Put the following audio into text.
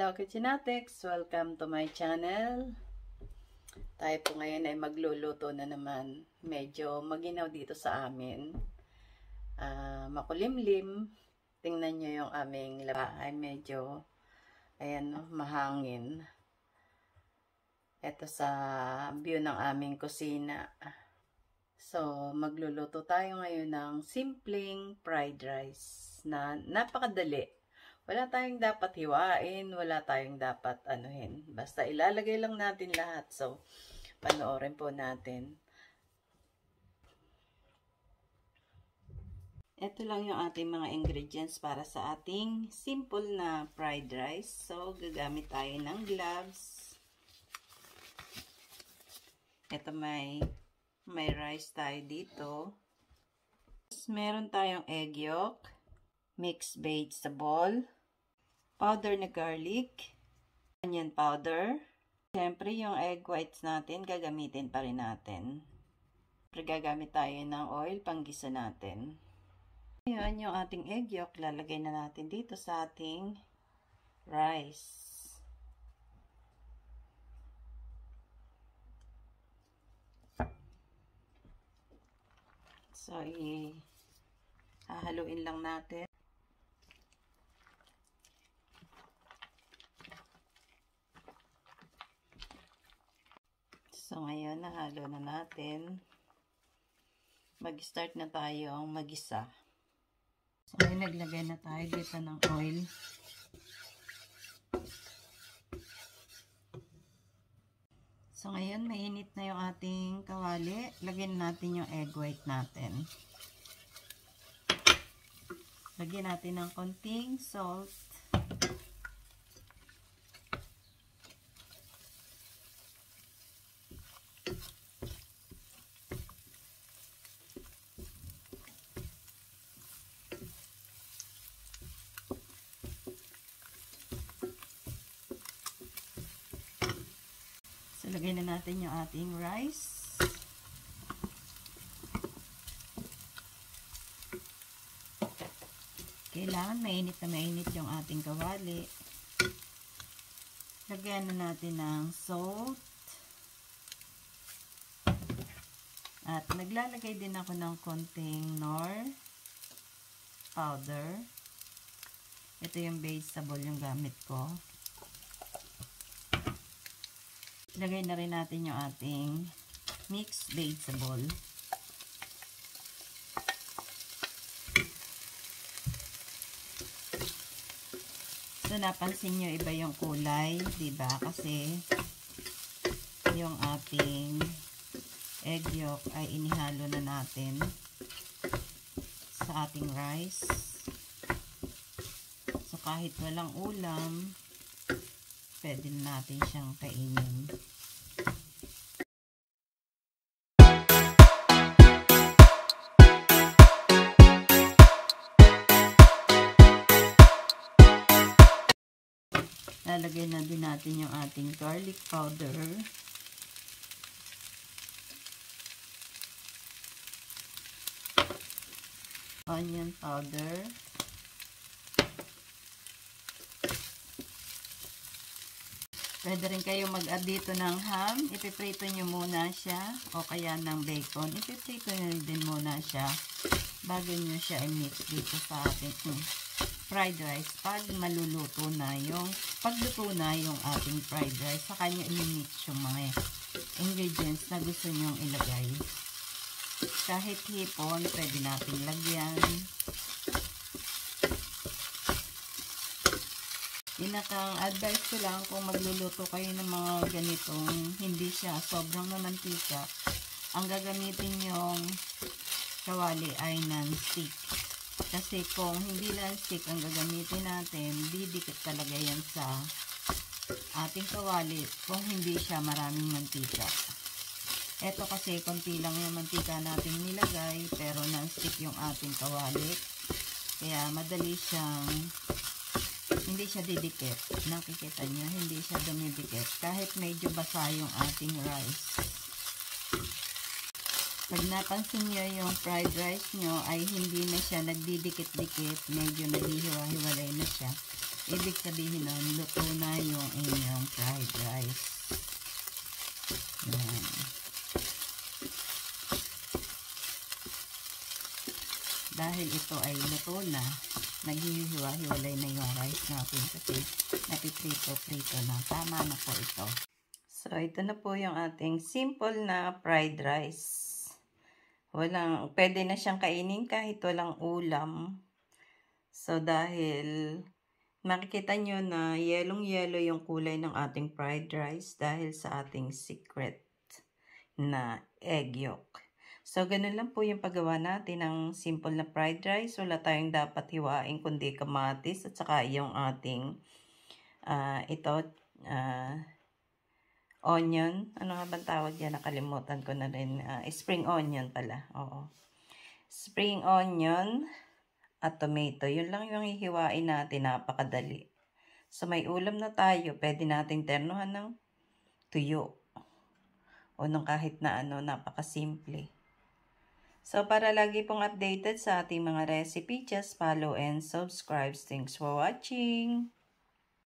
Hello Kitchenatics! Welcome to my channel. Tayo po ngayon ay magluluto na naman. Medyo maginaw dito sa amin. Makulimlim. Tingnan nyo yung aming bahay. Medyo ayan, mahangin. Ito sa view ng aming kusina. So, magluluto tayo ngayon ng simpleng fried rice na napakadali. Wala tayong dapat hiwain, wala tayong dapat anuhin. Basta ilalagay lang natin lahat. So, panoorin po natin. Ito lang yung ating mga ingredients para sa ating simple na fried rice. So, gagamit tayo ng gloves. Ito may rice tayo dito. Meron tayong egg yolk, mixed vegetable, powder na garlic, onion powder. Siyempre, yung egg whites natin, gagamitin pa rin natin. Siyempre, gagamit tayo ng oil, panggisa natin. Ngayon, yung ating egg yolk, lalagay na natin dito sa ating rice. So, hahaluin lang natin. So, ngayon, nahalo na natin. Mag-start na tayong magisa. So, ngayon, naglagay na tayo dito ng oil. So, ngayon, mainit na yung ating kawali. Lagyan natin yung egg white natin. Lagyan natin ng konting salt. So, lagyan na natin yung ating rice. Kailangan mainit na mainit yung ating kawali. Lagyan na natin ng salt. At naglalagay din ako ng konting Knorr powder. Ito yung vegetable yung gamit ko. Lagay na rin natin yung ating mixed vegetable. So, napansin nyo iba yung kulay, diba? Kasi yung ating egg yolk ay inihalo na natin sa ating rice. So, kahit walang ulam, pwede natin siyang kainin. Lalagay na din natin yung ating garlic powder. Onion powder. Pwede rin kayo mag-add dito ng ham. Ipiprito nyo muna siya o kaya ng bacon. Ipiprito nyo din muna siya bago nyo siya i-mix dito sa ating fried rice. Pag maluluto na yung ating fried rice, saka nyo i-mix yung mga ingredients na gusto nyo ilagay. Kahit hipon, pwede natin lagyan. Pinaka-advice ko lang kung magluluto kayo ng mga ganitong hindi siya sobrang mamantika, ang gagamitin yung kawali ay non-stick. Kasi kung hindi non-stick ang gagamitin natin, didikit talaga yan sa ating kawali kung hindi siya maraming mantika. Ito kasi konti lang yung mantika natin nilagay, pero non-stick yung ating kawali. Kaya madali siyang hindi siya didikit. Nakikita nyo, hindi siya dumidikit. Kahit medyo basa yung ating rice. Pag napansin nyo yung fried rice nyo ay hindi na siya nagdidikit-dikit, medyo naghihiwa-hiwalay na siya. ibig sabihin nun, luto na yung inyong fried rice. Yan. Dahil ito ay luto na, naghihiwa-hiwalay na yung rice natin kasi napiprito-prito na. Tama na po ito. So, ito na po yung ating simple na fried rice. Pwede na siyang kainin kahit walang ulam. So, dahil makikita nyo na yelong-yelo yung kulay ng ating fried rice dahil sa ating secret na egg yolk. So, ganun lang po yung paggawa natin ng simple na fried rice. Wala tayong dapat hiwain kundi kamatis at saka yung ating onion. Ano nga bang tawag yan? Nakalimutan ko na rin. Spring onion pala. Oo. Spring onion at tomato. Yun lang yung hihiwain natin. Napakadali. So, may ulam na tayo. Pwede natin ternuhan ng tuyo. O ng kahit na ano, napakasimple. So, para lagi pong updated sa ating mga recipe, just follow and subscribe. Thanks for watching!